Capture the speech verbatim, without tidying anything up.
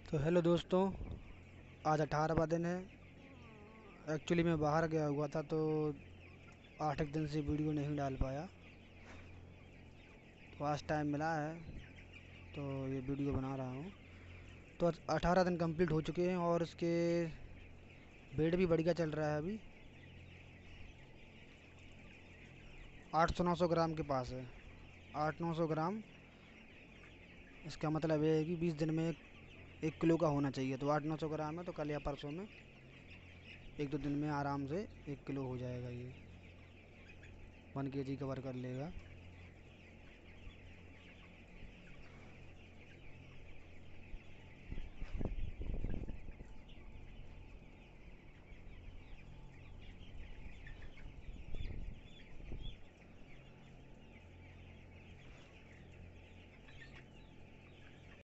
तो हेलो दोस्तों। आज अठारहवां दिन है। एक्चुअली मैं बाहर गया हुआ था तो आठ एक दिन से वीडियो नहीं डाल पाया। तो आज टाइम मिला है तो ये वीडियो बना रहा हूँ। तो अठारह दिन कंप्लीट हो चुके हैं और इसके वेट भी बढ़िया चल रहा है अभी। आठ सौ नौ सौ ग्राम के पास है। आठ नौ सौ ग्राम। इसका मतलब ये है कि बीस दिन में एक, एक किलो का होना चाहिए। तो आठ नौ सौ ग्राम है तो कल या परसों में एक दो दिन में आराम से एक किलो हो जाएगा। ये वन के जी कवर कर लेगा।